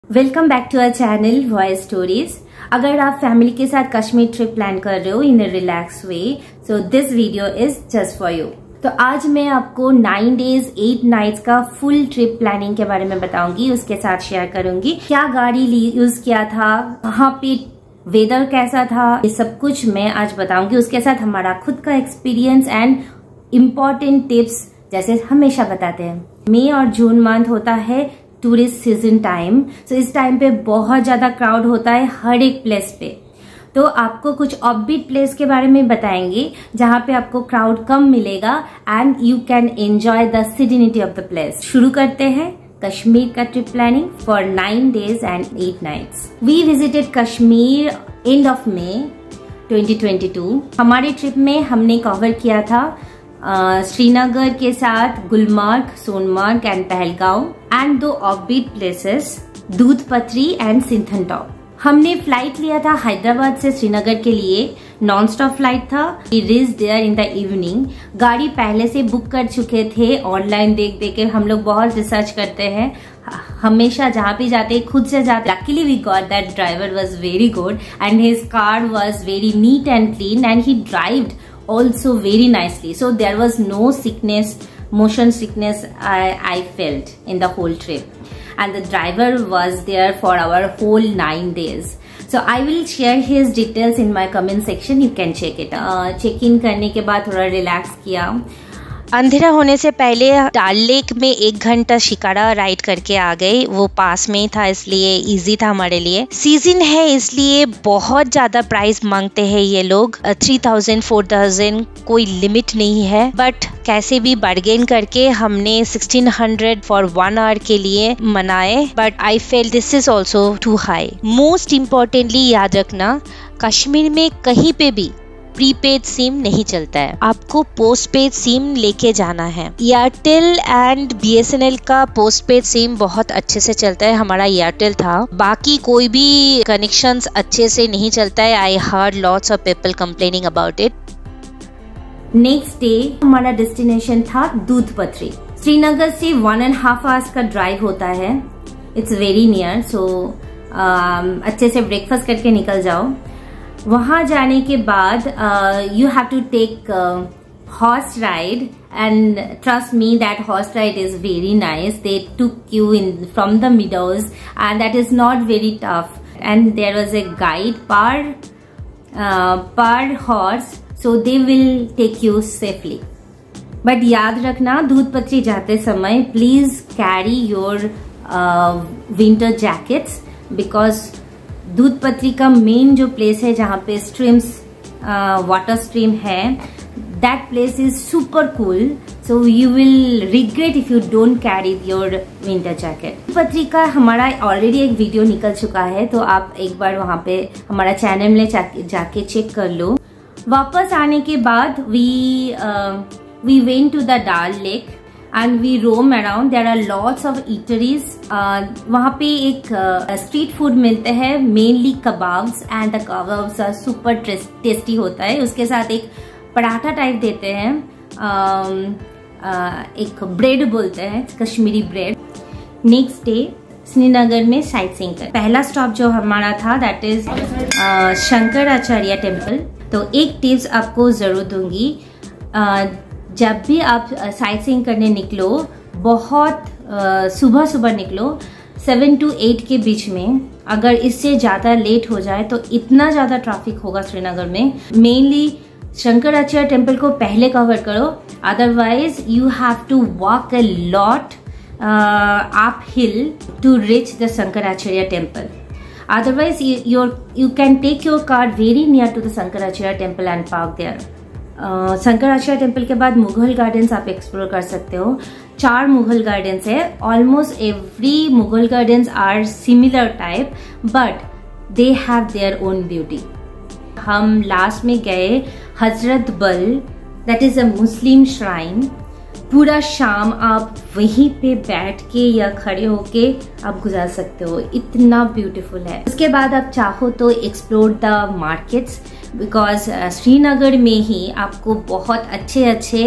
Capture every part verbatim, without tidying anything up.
Welcome back to our channel voice stories. अगर आप family के साथ कश्मीर ट्रिप प्लान कर रहे हो in a relax way, so this video is just for you. तो आज मैं आपको नाइन डेज एट नाइट्स का फुल ट्रिप प्लानिंग के बारे में बताऊंगी, उसके साथ शेयर करूंगी क्या गाड़ी यूज किया था, वहाँ पे वेदर कैसा था, ये सब कुछ मैं आज बताऊंगी। उसके साथ हमारा खुद का एक्सपीरियंस एंड इम्पोर्टेंट टिप्स, जैसे हमेशा बताते हैं। मई और जून मंथ होता है टूरिस्ट सीजन टाइम, सो इस टाइम पे बहुत ज्यादा क्राउड होता है हर एक प्लेस पे। तो आपको कुछ ऑफबीट प्लेस के बारे में बताएंगे जहाँ पे आपको क्राउड कम मिलेगा and you can enjoy the serenity of the place. शुरू करते हैं कश्मीर का trip planning for nine days and eight nights. We visited Kashmir and of May twenty twenty two. हमारे ट्रिप में हमने कवर किया था श्रीनगर uh, के साथ गुलमर्ग, सोनमर्ग एंड पहलगांव एंड दो offbeat places Doodhpathri and Sinthan top. हमने फ्लाइट लिया था हैदराबाद से श्रीनगर के लिए, नॉन स्टॉप फ्लाइट था। We reached there in the evening. गाड़ी पहले से बुक कर चुके थे, ऑनलाइन देख देख के। हम लोग बहुत रिसर्च करते हैं, हमेशा जहाँ भी जाते खुद से जाते। Luckily we got that driver was very good and his car was very neat and clean and he drived also very nicely, so there was no sickness, motion sickness I, I felt in the whole trip, and the driver was there for our whole nine days. So I will share his details in my comment section, you can check it. uh, check in करने के बाद थोड़ा relax किया। अंधेरा होने से पहले डाल लेक में एक घंटा शिकारा राइड करके आ गए। वो पास में ही था इसलिए इजी था हमारे लिए। सीजन है इसलिए बहुत ज्यादा प्राइस मांगते हैं ये लोग, थ्री थाउजेंड फोर थाउजेंड कोई लिमिट नहीं है। बट कैसे भी बार्गेन करके हमने sixteen hundred for one hour के लिए मनाए, but I feel this is also too high. Most importantly याद रखना, कश्मीर में कहीं पे भी प्रीपेड सिम नहीं चलता है, आपको पोस्ट पेड सिम लेके जाना है। एयरटेल एंड बीएसएनएल का पोस्ट पेड सिम बहुत अच्छे से चलता है, हमारा एयरटेल था। बाकी कोई भी कनेक्शंस अच्छे से नहीं चलता है। I heard lots of people complaining about it. Next day हमारा डेस्टिनेशन था दूध पत्री। श्रीनगर से वन एंड हाफ आवर्स का ड्राइव होता है, इट्स वेरी नियर। सो अच्छे से ब्रेकफास्ट करके निकल जाओ। वहां जाने के बाद you have to take horse ride and trust me that horse ride is very nice. They took you in from the meadows and that is not very tough and there was a guide per per horse, so they will take you safely. But याद रखना, Doodhpathri जाते समय please carry your winter jackets, because Doodhpathri का main जो place है जहाँ पे streams water stream है, that place is super cool, so you will regret if you don't carry your winter jacket. Doodhpathri का हमारा ऑलरेडी एक वीडियो निकल चुका है, तो आप एक बार वहाँ पे हमारा चैनल में जाके, जाके चेक कर लो। वापस आने के बाद we we went to the Dal lake and we roam around. There are lots of eateries. uh, वहाँ पे एक स्ट्रीट uh, फूड मिलते हैं, mainly kebabs, and the kebabs are super tasty होता है। उसके साथ एक पराठा टाइप देते हैं, uh, uh, एक ब्रेड बोलते हैं, Kashmiri bread. Next day Srinagar में साइट सीइंग कर। पहला स्टॉप जो हमारा था दैट इज शंकराचार्य टेम्पल। तो एक टिप्स आपको जरूर दूंगी, uh, जब भी आप साइट सीइंग करने निकलो, बहुत सुबह सुबह निकलो, सेवन टू एट के बीच में। अगर इससे ज़्यादा लेट हो जाए तो इतना ज़्यादा ट्रैफिक होगा श्रीनगर में। मेनली शंकराचार्य टेम्पल को पहले कवर करो, otherwise you have to walk a lot uphill to reach the Shankaracharya temple. Otherwise you can take your car very near to the Shankaracharya temple and park there. Shankaracharya temple के बाद Mughal gardens आप explore कर सकते हो। चार Mughal gardens है, almost every Mughal gardens are similar type, but they have their own beauty. हम last में गए Hazratbal, that is a Muslim shrine. पूरा शाम आप वहीं पे बैठ के या खड़े होके आप गुजार सकते हो, इतना ब्यूटीफुल है। उसके बाद आप चाहो तो explore the markets, because Srinagar में ही आपको बहुत अच्छे अच्छे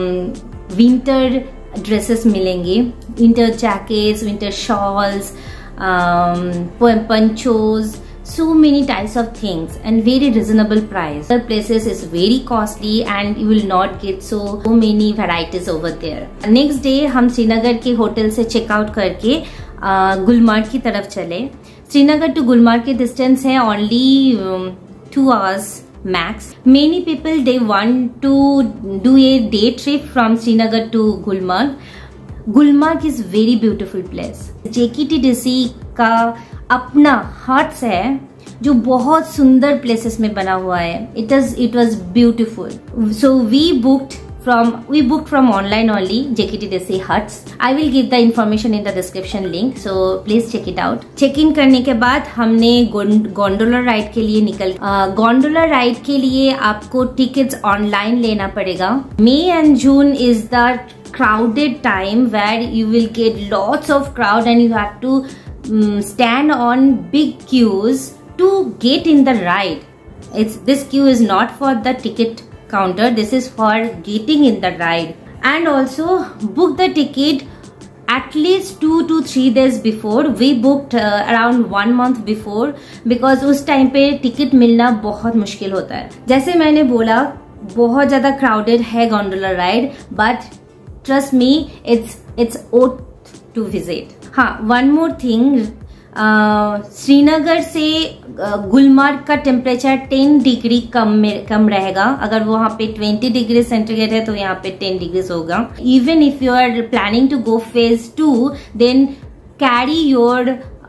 विंटर ड्रेसेस मिलेंगे, winter jackets, winter shawls, um, ponchos, so many types of things and very reasonable price. Other places is very costly and you will not get so, so many varieties over there. Next day हम श्रीनगर के hotel से checkout करके गुलमार्ग की तरफ चले. Srinagar to Gulmarg की distance है only two hours max. Many people they want to do a day trip from Srinagar to Gulmarg. Gulmarg is very beautiful place. J K T D C का अपना huts है जो बहुत सुंदर प्लेसेस में बना हुआ है. It is it was beautiful. So we booked from we booked from online only J K T D C huts. I will give the information in the description link, so please check it out. Check in करने के बाद हमने gondola ride के लिए निकल gondola ride के लिए आपको टिकट्स ऑनलाइन लेना पड़ेगा. May and June is the crowded time where you will get lots of crowd and you have to um, stand on big queues to get in the ride. It's this queue is not for the ticket counter, this is for getting in the ride. And also book the ticket at least two to three days before. We booked uh, around one month before because उस time पे ticket मिलना बहुत मुश्किल होता है. जैसे मैंने बोला बहुत ज्यादा क्राउडेड है gondola ride, but trust me it's it's worth to visit. हाँ, वन मोर थिंग, श्रीनगर से गुलमार्ग का टेम्परेचर टेन डिग्री कम में कम रहेगा. अगर वहाँ पे ट्वेंटी डिग्री सेंटीग्रेड है तो यहाँ पे टेन डिग्री होगा. Even if you are planning to go phase two, then carry your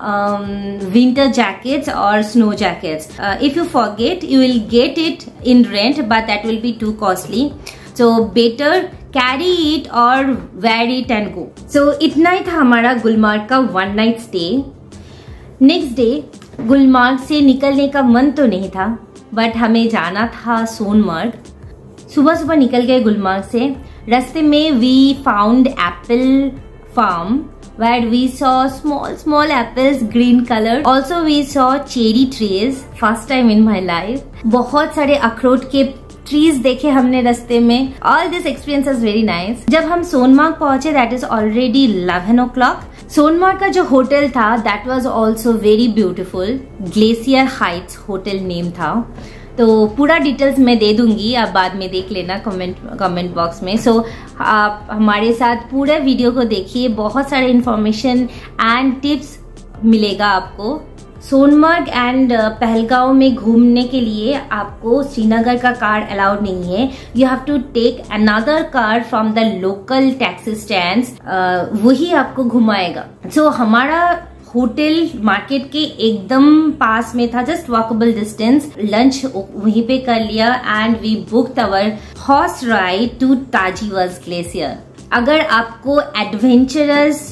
winter jackets or snow jackets. Uh, if you forget, you will get it in rent, but that will be too costly. So better carry it or wear it and go. So इतना ही था हमारा गुलमार्ग का one night stay. Next day Gulmarg से निकलने का मन तो नहीं था, बट हमें जाना था सोनमर्ग. सुबह सुबह निकल गए गुलमार्ग से. रास्ते में we found apple farm where we saw small small apples green color. Also we saw cherry trees, first time in my life. बहुत सारे अखरोट के ट्रीज देखे हमने रास्ते में. All this experience was very nice. जब हम सोनमार्ग पहुंचे, that is already eleven o'clock. Sonamarg का जो होटल था that was also very beautiful. Glacier heights hotel name था. तो पूरा डिटेल्स मैं दे दूंगी, आप बाद में देख लेना कमेंट कमेंट बॉक्स में. सो so, आप हमारे साथ पूरे वीडियो को देखिए, बहुत सारे इंफॉर्मेशन एंड टिप्स मिलेगा आपको. सोनमर्ग एंड पहलगांव में घूमने के लिए आपको श्रीनगर का कार अलाउड नहीं है. You have to take another car from the local taxi stand, वही आपको घुमाएगा. सो so, हमारा होटल मार्केट के एकदम पास में था, जस्ट वॉकेबल डिस्टेंस. लंच वहीं पे कर लिया and we booked our horse ride to Thajiwas glacier. अगर आपको एडवेंचरस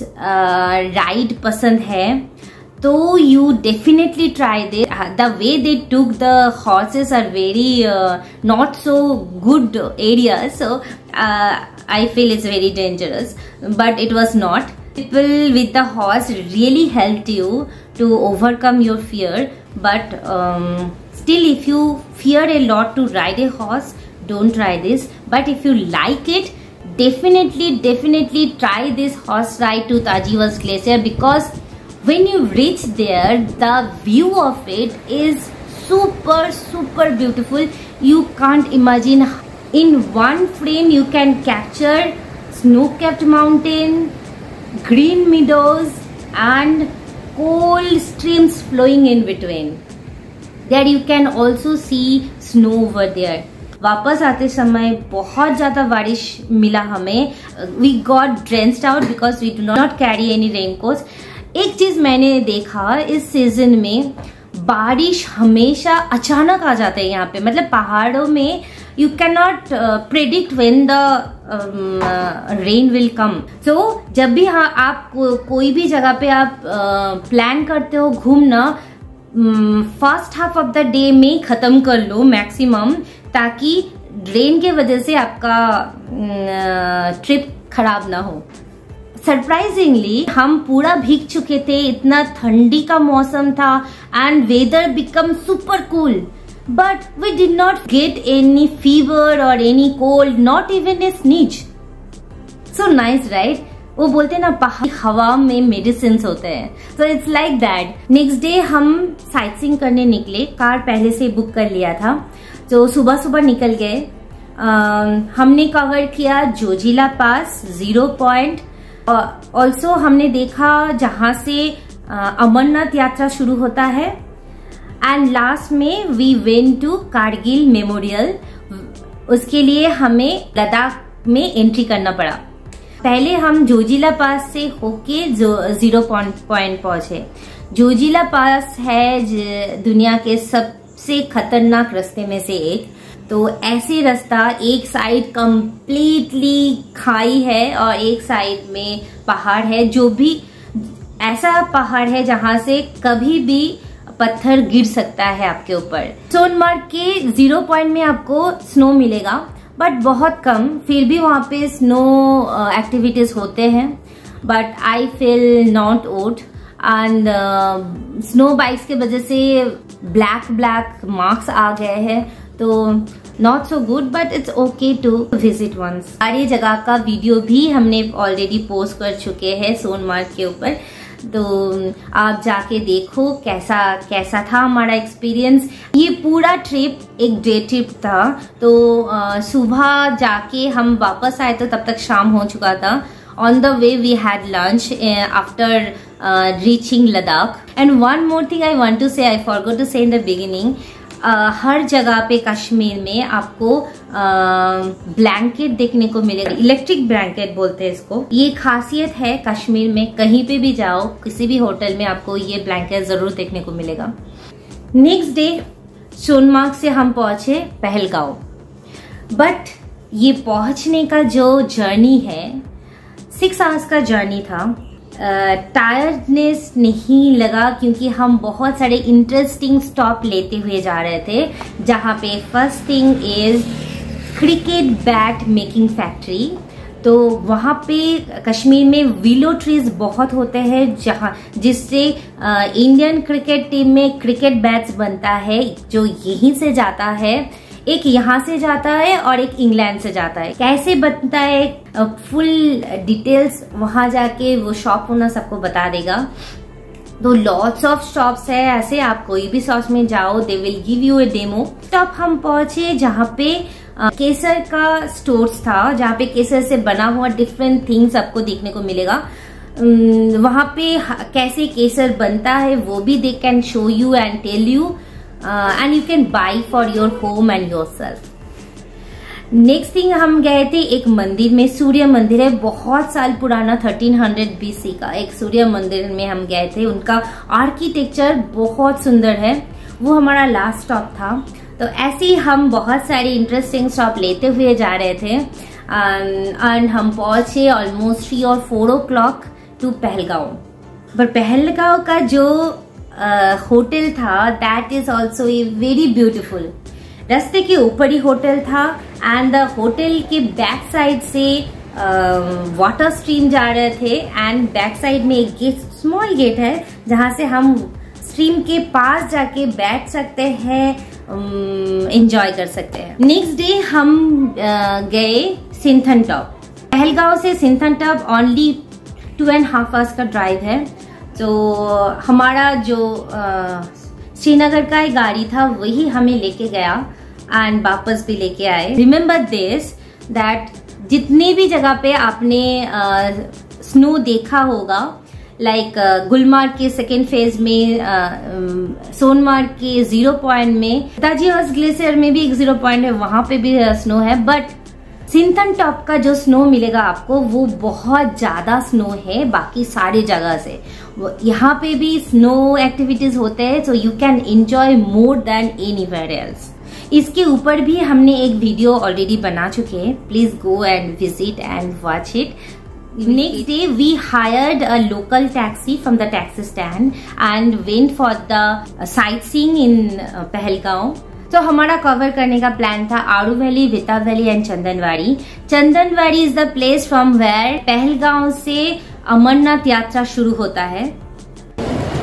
राइड पसंद है तो you definitely try this. The way they took the horses are very not so good area, so I feel it's very dangerous, but it was not. People with the horse really helped you to overcome your fear, but um, still if you fear a lot to ride a horse, don't try this. But if you like it, definitely definitely try this horse ride to Tajiwas Glacier, because when you reach there, the view of it is super super beautiful. You can't imagine. In one frame you can capture snow-capped mountain, green meadows and cold streams flowing in between. There you can also see snow over there. वापस आते समय बहुत ज्यादा बारिश मिला हमें. We got drenched out because we do not carry any raincoats. एक चीज मैंने देखा, इस सीजन में बारिश हमेशा अचानक आ जाता है यहाँ पे. मतलब पहाड़ों में you cannot uh, predict when the um, uh, rain will come. So जब भी हाँ आप को, कोई भी जगह पे आप प्लान uh, करते हो घूमना, first half of the day में खत्म कर लो मैक्सिमम, ताकि रेन के वजह से आपका ट्रिप uh, खराब ना हो. सरप्राइजिंगली हम पूरा भीग चुके थे, इतना ठंडी का मौसम था and weather become super cool. But we did not get any fever or any cold, not even a sneeze. So nice, right? वो बोलते हैं ना पहाड़ी हवा में मेडिसिन होते हैं, तो it's like that. Next day हम साइट सीइंग करने निकले, कार पहले से बुक कर लिया था, तो सुबह सुबह निकल गए। हमने कवर किया Zojila pass, zero point, also हमने देखा जहां से अमरनाथ यात्रा शुरू होता है, एंड लास्ट में we went to Kargil memorial. उसके लिए हमें लद्दाख में एंट्री करना पड़ा। पहले हम जोजिला पास से होके जो जीरो पॉइंट पहुंचे। जोजिला पास है दुनिया के सबसे खतरनाक रास्ते में से एक। तो ऐसे रास्ता, एक साइड कंप्लीटली खाई है और एक साइड में पहाड़ है, जो भी ऐसा पहाड़ है जहां से कभी भी पत्थर गिर सकता है आपके ऊपर। सोनमार्ग के जीरो पॉइंट में आपको स्नो मिलेगा, बट बहुत कम, फिर भी वहां पे स्नो एक्टिविटीज होते हैं, but I feel not worth. And snow bikes के वजह से ब्लैक ब्लैक मार्क्स आ गए हैं, तो not so good, but it's okay to visit once. सारी जगह का वीडियो भी हमने ऑलरेडी पोस्ट कर चुके हैं सोनमार्ग के ऊपर, तो आप जाके देखो कैसा कैसा था हमारा एक्सपीरियंस। ये पूरा ट्रिप एक डे ट्रिप था, तो सुबह जाके हम वापस आए तो तब तक शाम हो चुका था। On the way we had lunch after reaching Ladakh. And one more thing I want to say, I forgot to say in the beginning, Uh, हर जगह पे कश्मीर में आपको ब्लैंकेट uh, देखने को मिलेगा। इलेक्ट्रिक ब्लैंकेट बोलते हैं इसको। ये खासियत है कश्मीर में, कहीं पे भी जाओ, किसी भी होटल में आपको ये ब्लैंकेट जरूर देखने को मिलेगा। नेक्स्ट डे सोनमार्ग से हम पहुंचे पहलगांव, बट ये पहुंचने का जो जर्नी है सिक्स आवर्स का जर्नी था। टायर्डनेस uh, नहीं लगा, क्योंकि हम बहुत सारे इंटरेस्टिंग स्टॉप लेते हुए जा रहे थे, जहाँ पे first thing is cricket bat making factory. तो वहाँ पे कश्मीर में विलो ट्रीज बहुत होते हैं, जहाँ जिससे इंडियन क्रिकेट टीम में क्रिकेट बैट्स बनता है, जो यहीं से जाता है। एक यहाँ से जाता है और एक इंग्लैंड से जाता है। कैसे बनता है फुल डिटेल्स वहां जाके वो शॉप ओनर सबको बता देगा। तो लॉट्स ऑफ शॉप्स है ऐसे, आप कोई भी शॉप में जाओ, they will give you a demo. तब हम पहुंचे जहाँ पे केसर का स्टोर्स था, जहाँ पे केसर से बना हुआ डिफरेंट थिंग्स आपको देखने को मिलेगा। वहां पे कैसे केसर बनता है वो भी they can show you and tell you, and you can buy for your home and yourself. Next thing, हम गए थे एक मंदिर में, सूर्य मंदिर है, बहुत साल पुराना, थर्टीन हंड्रेड बीसी का एक सूर्य मंदिर में हम गए थे। उनका आर्किटेक्चर बहुत सुंदर है। वो हमारा लास्ट स्टॉप था। तो ऐसे ही हम बहुत सारे इंटरेस्टिंग स्टॉप लेते हुए जा रहे थे, एंड हम पहुंचे ऑलमोस्ट थ्री और four o'clock to Pahalgam. पर पहलगांव का जो होटल uh, था, that is also a very beautiful. रास्ते के ऊपर ही होटल था, एंड द होटल के बैक साइड से वाटर uh, स्ट्रीम जा रहे थे, एंड बैक साइड में एक गेट, स्मॉल गेट है, जहां से हम स्ट्रीम के पास जाके बैठ सकते हैं, एंजॉय um, कर सकते हैं। नेक्स्ट डे हम uh, गए सिंथन टॉप। पहलगांव से Sinthan top only two and half hours का ड्राइव है। तो हमारा जो श्रीनगर का एक गाड़ी था वही हमें लेके गया एंड वापस भी लेके आए। रिमेम्बर दिस दैट जितने भी जगह पे आपने स्नो देखा होगा, लाइक like, गुलमार्ग के सेकेंड फेज में, सोनमार्ग के जीरो पॉइंट में, ताजी हर्स ग्लेशियर में भी एक जीरो पॉइंट है, वहां पे भी स्नो है। बट सिंथन टॉप का जो स्नो मिलेगा आपको वो बहुत ज्यादा स्नो है बाकी सारी जगह से। यहाँ पे भी स्नो एक्टिविटीज होते हैं, so you can enjoy more than anywhere else. इसके ऊपर भी हमने एक वीडियो ऑलरेडी बना चुके हैं, please go and visit and watch it. Next day we hired a local taxi from the taxi stand and went for the sightseeing in uh, Pahalgaon. तो हमारा कवर करने का प्लान था आरू वैली, विता valley and Chandanwari. Chandanwari is the place from where Pahalgam से अमरनाथ यात्रा शुरू होता है।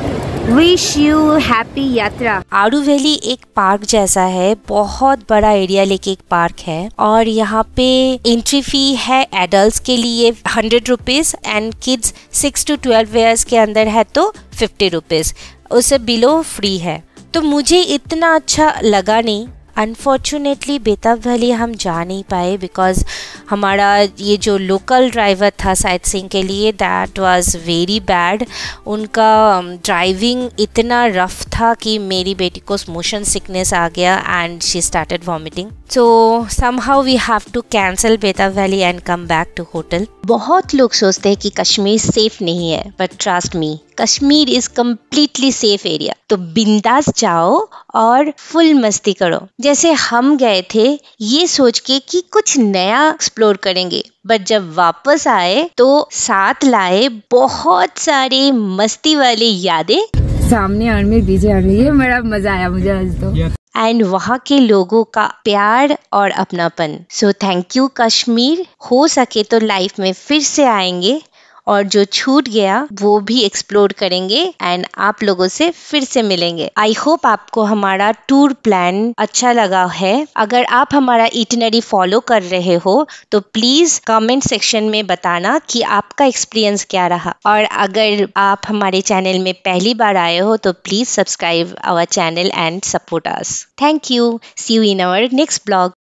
विश यू हैप्पी यात्रा। आरू वैली एक पार्क जैसा है, बहुत बड़ा एरिया लेके एक पार्क है और यहाँ पे एंट्री फी है एडल्ट्स के लिए hundred rupees and kids six to twelve years के अंदर है तो फिफ्टी रुपीज, उससे बिलो फ्री है। तो मुझे इतना अच्छा लगा नहीं। अनफॉर्चुनेटली बेताब वैली हम जा नहीं पाए बिकॉज हमारा ये जो लोकल ड्राइवर था साइट सीइंग के लिए दैट वाज वेरी बैड। उनका ड्राइविंग इतना रफ था कि मेरी बेटी को मोशन सिकनेस आ गया and she started vomiting. So somehow we have to cancel Betaab valley and come back to hotel. बहुत लोग सोचते हैं कि कश्मीर सेफ नहीं है, but trust me Kashmir is completely safe area. तो बिंदास जाओ और फुल मस्ती करो। जैसे हम गए थे ये सोच के कि कुछ नया एक्सप्लोर करेंगे, बट जब वापस आए तो साथ लाए बहुत सारे मस्ती वाली यादें। सामने आर्मी पीछे आ रही है, बड़ा मजा आया मुझे आज तो। एंड वहाँ के लोगों का प्यार और अपनापन। So thank you Kashmir. हो सके तो लाइफ में फिर से आएंगे और जो छूट गया वो भी एक्सप्लोर करेंगे एंड आप लोगों से फिर से मिलेंगे। आई होप आपको हमारा टूर प्लान अच्छा लगा है। अगर आप हमारा इटिनरी फॉलो कर रहे हो तो प्लीज कमेंट सेक्शन में बताना कि आपका एक्सपीरियंस क्या रहा। और अगर आप हमारे चैनल में पहली बार आए हो तो please subscribe our channel and support us. Thank you. See you in our next blog.